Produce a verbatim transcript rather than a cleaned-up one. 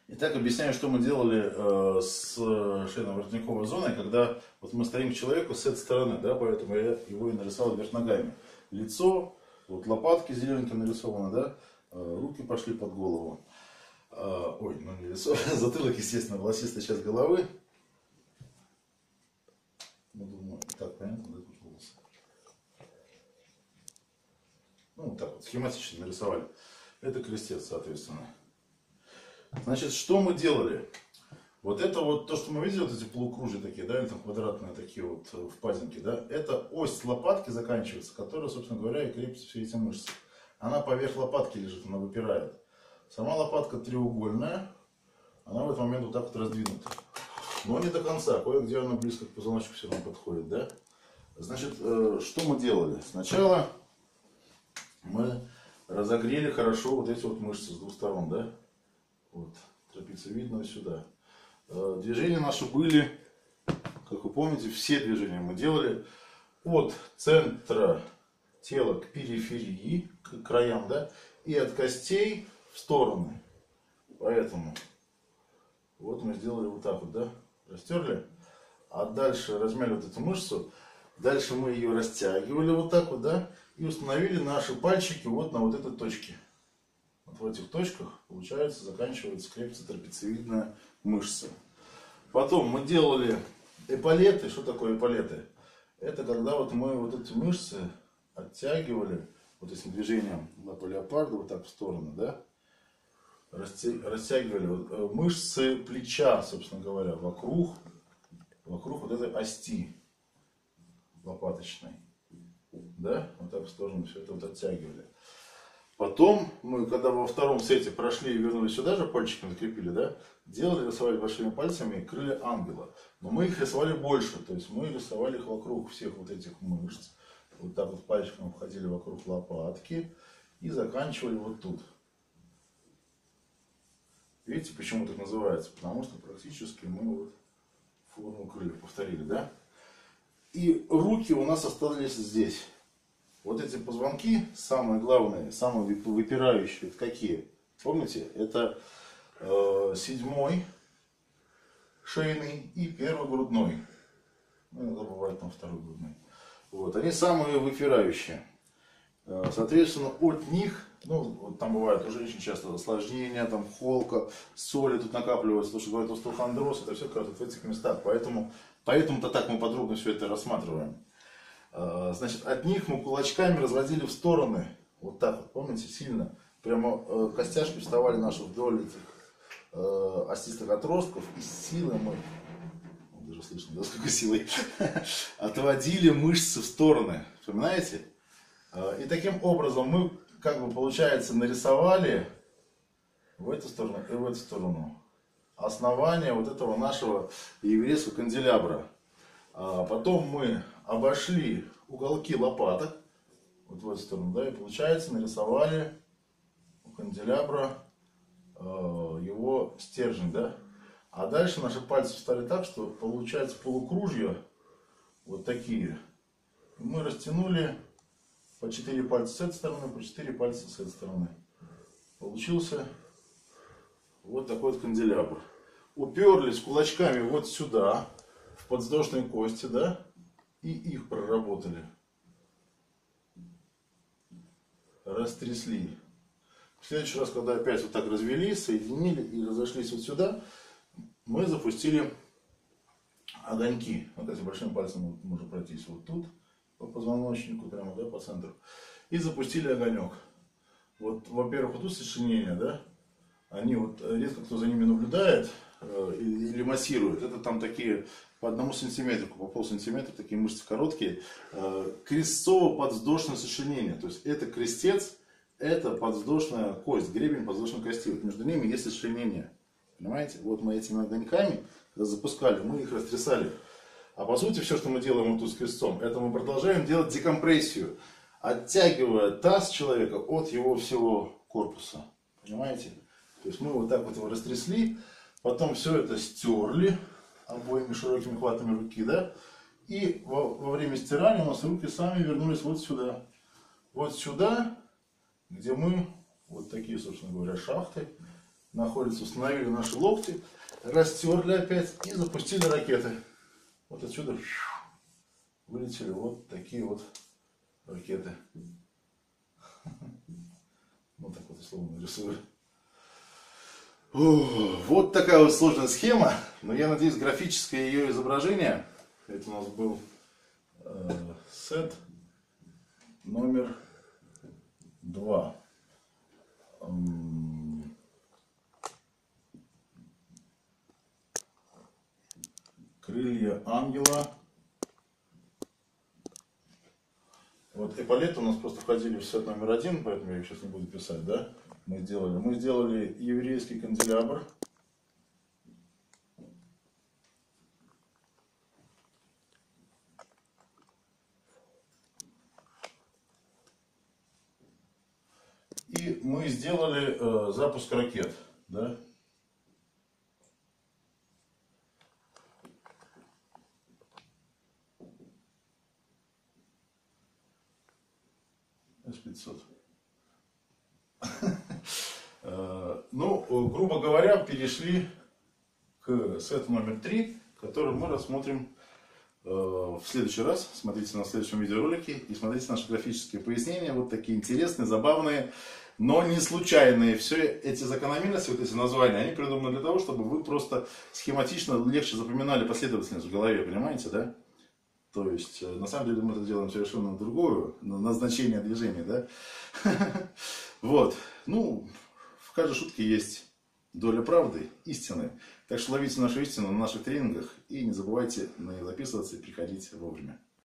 Итак, объясняю, что мы делали э, с шейно-воротниковой зоной, когда вот мы стоим к человеку с этой стороны, да, поэтому я его и нарисовал вверх ногами. Лицо, вот лопатки зелененькие нарисованы, да, э, руки пошли под голову. Э, ой, ну не лицо, затылок, естественно, волосистая часть головы. Ну, думаю, так, понятно, да, тут волосы. Ну, вот так вот, схематично нарисовали. Это крестец, соответственно. Значит, что мы делали? Вот это вот, то, что мы видели, вот эти полукружья такие, да, или там квадратные такие вот впадинки, да, это ось лопатки заканчивается, которая, собственно говоря, и крепится все эти мышцы. Она поверх лопатки лежит, она выпирает. Сама лопатка треугольная, она в этот момент вот так вот раздвинута. Но не до конца, кое-где она близко к позвоночнику все равно подходит, да. Значит, что мы делали? Сначала мы разогрели хорошо вот эти вот мышцы с двух сторон, да. Вот, трапециевидную сюда. Движения наши были, как вы помните, все движения мы делали от центра тела к периферии, к краям, да, и от костей в стороны. Поэтому вот мы сделали вот так вот, да, растерли, а дальше размяли вот эту мышцу, дальше мы ее растягивали вот так вот, да, и установили наши пальчики вот на вот этой точке. Вот в этих точках, получается, заканчивается, крепится трапециевидная мышца. Потом мы делали эполеты. Что такое эполеты? Это когда вот мы вот эти мышцы оттягивали вот этим движением лапы леопарда вот так в сторону, да? Растягивали вот мышцы плеча, собственно говоря, вокруг, вокруг вот этой ости лопаточной. Да? Вот так в сторону все это вот оттягивали. Потом мы, когда во втором сете прошли и вернулись сюда же, пальчиками закрепили, да, делали, рисовали большими пальцами крылья ангела. Но мы их рисовали больше, то есть мы рисовали их вокруг всех вот этих мышц. Вот так вот пальчиком обходили вокруг лопатки и заканчивали вот тут. Видите, почему так называется? Потому что практически мы вот форму крыльев повторили, да? И руки у нас остались здесь. Вот эти позвонки, самые главные, самые выпирающие, какие? Помните? Это э, седьмой шейный и первый грудной. Ну, иногда бывает там второй грудной. Вот, они самые выпирающие. Э, соответственно, от них, ну, вот там бывает у женщин часто осложнения, там холка, соли тут накапливаются, то, что говорят остеохондроз, это все как раз в этих местах. Поэтому, поэтому-то так мы подробно все это рассматриваем. Значит, от них мы кулачками разводили в стороны, вот так вот, помните, сильно, прямо э, костяшки вставали наши вдоль этих э, остистых отростков, и силой мы, даже слышно, да, с какой силой, отводили мышцы в стороны, вспоминаете? И таким образом мы, как бы, получается, нарисовали в эту сторону и в эту сторону основание вот этого нашего еврейского канделябра. Потом мы обошли уголки лопаток, вот в эту сторону, да, и получается нарисовали у канделябра э, его стержень, да. А дальше наши пальцы встали так, что получается полукружья, вот такие. И мы растянули по четыре пальца с этой стороны, по четыре пальца с этой стороны. Получился вот такой вот канделябр. Уперлись кулачками вот сюда, в подвздошные кости, да, и их проработали. Растрясли. В следующий раз, когда опять вот так развели, соединили и разошлись вот сюда, мы запустили огоньки. Вот этим большим пальцем можно пройтись вот тут, по позвоночнику, прямо, да, по центру. И запустили огонек. Вот, во-первых, вот тут сочленения, да, они вот, редко кто за ними наблюдает э, или массирует. Это там такие по одному сантиметру, по полсантиметра, такие мышцы короткие. Э, крестцово-подвздошное сочленение. То есть это крестец, это подвздошная кость, гребень подвздошной кости. Вот между ними есть сочленение. Понимаете? Вот мы этими огоньками, когда запускали, мы их растрясали. А по сути, все, что мы делаем вот тут с крестцом, это мы продолжаем делать декомпрессию, оттягивая таз человека от его всего корпуса. Понимаете? То есть мы вот так вот его растрясли, потом все это стерли обоими широкими хватами руки, да? И во, во время стирания у нас руки сами вернулись вот сюда. Вот сюда, где мы, вот такие, собственно говоря, шахты, находится, установили наши локти, растерли опять и запустили ракеты. Вот отсюда вылетели вот такие вот ракеты. Вот так вот условно нарисую. Вот такая вот сложная схема, но я надеюсь, графическое ее изображение, это у нас был э, сет номер два. Эм, крылья ангела. Вот эполеты у нас просто входили в сет номер один, поэтому я их сейчас не буду писать, да? Мы сделали, мы сделали еврейский канделябр. И мы сделали э, запуск ракет, да? эс пятьсот. Ну, грубо говоря, перешли к сету номер три, который мы рассмотрим в следующий раз. Смотрите на следующем видеоролике и смотрите наши графические пояснения. Вот такие интересные, забавные, но не случайные. Все эти закономерности, вот эти названия, они придуманы для того, чтобы вы просто схематично легче запоминали последовательность в голове, понимаете, да? То есть, на самом деле, мы это делаем совершенно другое назначение движения, да? Вот. Ну, в каждой шутке есть доля правды, истины. Так что ловите нашу истину на наших тренингах и не забывайте на нее записываться и приходить вовремя.